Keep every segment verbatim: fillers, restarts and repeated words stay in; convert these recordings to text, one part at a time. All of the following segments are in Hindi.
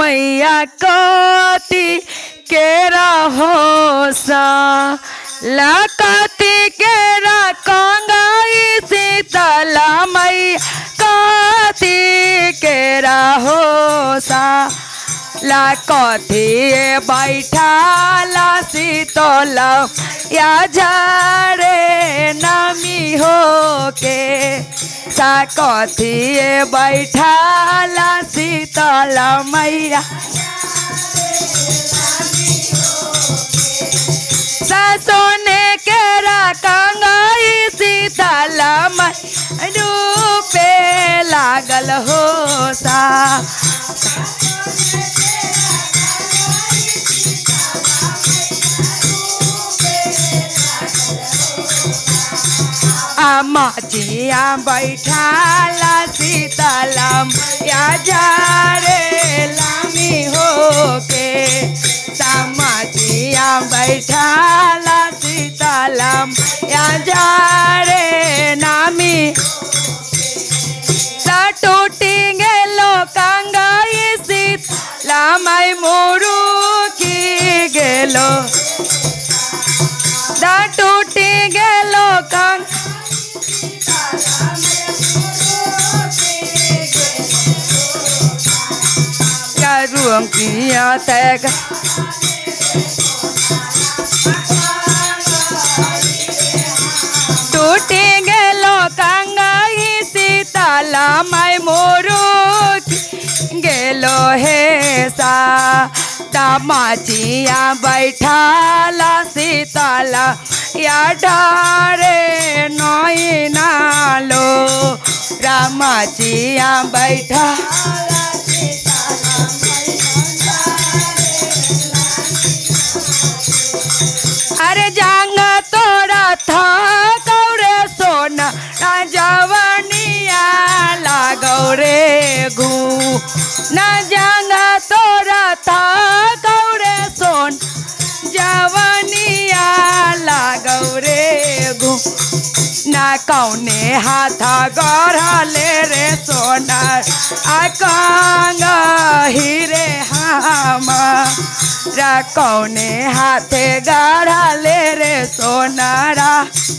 मैया कति केरा हो सा लकती केरा कंगाई शीतला मैया कति केरा हो सा लकती बैठाला शीतला या झरे नमी हो के साकथी बैठाला शीतला मैया सोने केरा कंगाई शीतला मैया डूबे लागल हो सा माचिया बैठाला शीतला या झरे लामी हो के माचिया बैठाला शीतला या झरे नामी टूटी गेलो कंगाई शीतला माई मोरू की गेलो टूटी गेलो कंग ruộng kia teg टूटी गेलो कंगाई शीतला माई मोरू गेलो हे सा माचिया बैठाला शीतला या डारे नई नालो रामाचिया बैठा अरे जांग तोरा था गौरे सोना जवनिया लागो रे घू न जांग तोरा था गौरे सोन जवनिया लागो रे घू ना कौने हाथा गढ़ले रे सोना आकांग हीरे हामा रा कौने हाथे गढ़ले रे सोनारा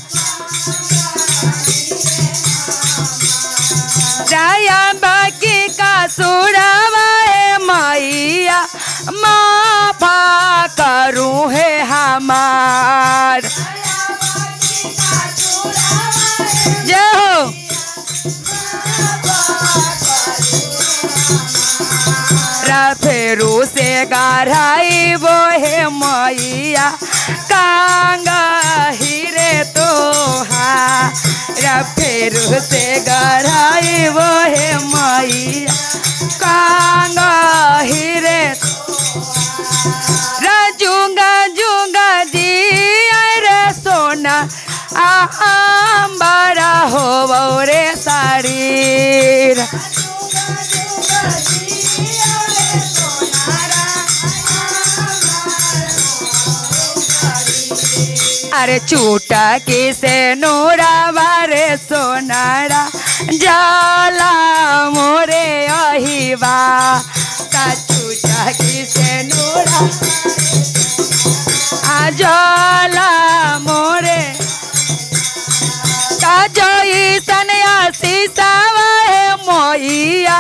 राया बाकी का सुरावा मैया माफा करूँ है हमार जय हो फेरू से गढ़ाई वो है मैया कांगा हीरे तो हा फेरू से गढ़ाई वो है मैया कांगा हीरे जुंगा जुंगा जी रे सोना आंबरा हो रे शरीर अरे चूटा किसे नूरा बारे सोनारा जाला मोरे अहिवा का चूटा किसे नूरा आ जाला मोरे का जोई सन्यासी सावे मोइया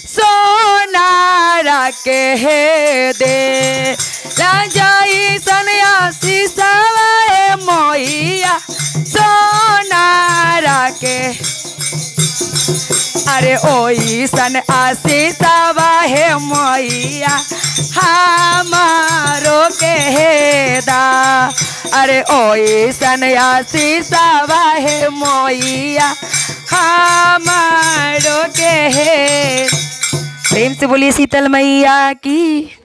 सोनारा के हे दे राजाई सन्यासी सावे मोइया सोनारा के अरे ओई सन आशीषा वाहे मोइया हमारो के हेदा अरे ओई सन आशीषा वाहे मोइया हमारो के हे। प्रेम से बोलिए शीतल मैया की।